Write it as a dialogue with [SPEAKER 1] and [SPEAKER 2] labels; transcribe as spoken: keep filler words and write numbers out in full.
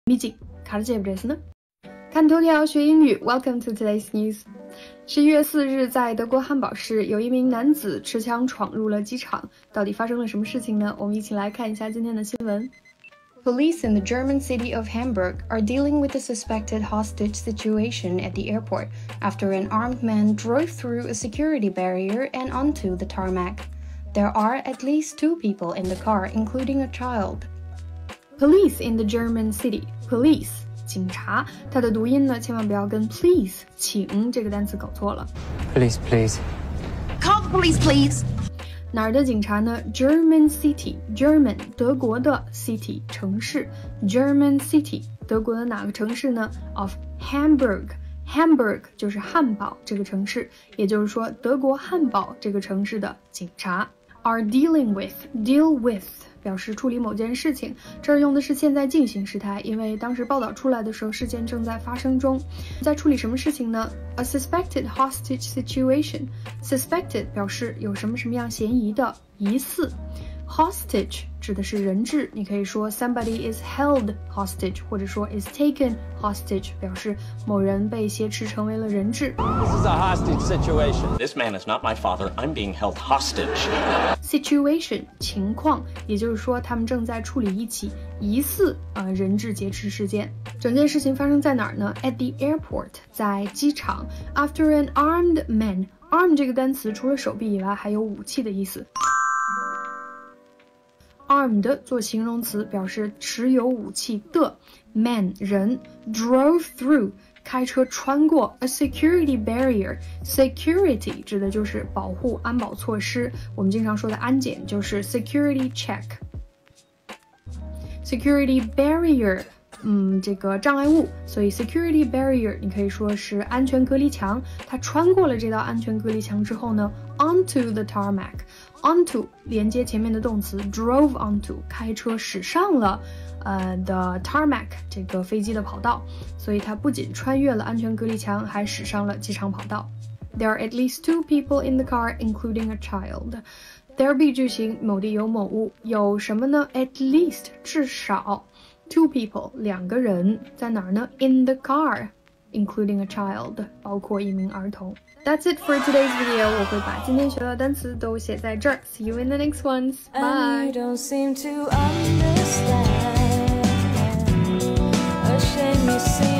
[SPEAKER 1] 미지 가르쳐버렸나？看头条学英语 ，Welcome to today's news。十一月四日，在德国汉堡市，有一名男子持枪闯入了机场，到底发生了什么事情呢？我们一起来看一下今天的新闻。Police in the German city of Hamburg are dealing with a suspected hostage situation at the airport after an armed man drove through a security barrier and onto the tarmac. There are at least two people in the car, including a child. Police in the German city. Police, 警察，它的读音呢，千万不要跟 please 请这个单词搞错了。
[SPEAKER 2] Police, please.
[SPEAKER 3] Call the police, please.
[SPEAKER 1] 哪儿的警察呢 ？German city, German 德国的 city 城市 ，German city 德国的哪个城市呢 ？Of Hamburg.Hamburg 就是汉堡这个城市，也就是说德国汉堡这个城市的警察 are dealing with deal with 表示处理某件事情，这儿用的是现在进行时态，因为当时报道出来的时候，事件正在发生中。在处理什么事情呢 ？A suspected hostage situation. Suspected 表示有什么什么样嫌疑的，疑似。Hostage 指的是人质，你可以说 somebody is held hostage， 或者说 is taken hostage， 表示某人被挟持成为了人质。
[SPEAKER 4] This is a hostage situation. This man is not my father. I'm being held hostage.
[SPEAKER 1] Situation 情况，也就是说他们正在处理一起疑似呃人质劫持事件。整件事情发生在哪儿呢 ？At the airport， 在机场。After an armed man，arm 这个单词除了手臂以外，还有武器的意思。Armed 做形容词表示持有武器的 man 人 drove through 开车穿过 a security barrier security 指的就是保护安保措施，我们经常说的安检就是 security check security barrier 嗯，这个障碍物，所以 security barrier 你可以说是安全隔离墙。它穿过了这道安全隔离墙之后呢 ，onto the tarmac。onto 连接前面的动词 drove onto 开车驶上了呃 the tarmac 这个飞机的跑道，所以它不仅穿越了安全隔离墙，还驶上了机场跑道。There are at least two people in the car, including a child. There be 句型，某地有某物，有什么呢 ？At least 至少 two people 两个人在哪儿呢 ？In the car, including a child 包括一名儿童。That's it for today's video. 我会把今天学到的单词都写在这儿。See you in the next ones. Bye.
[SPEAKER 5] And you don't seem to understand. A shame you see.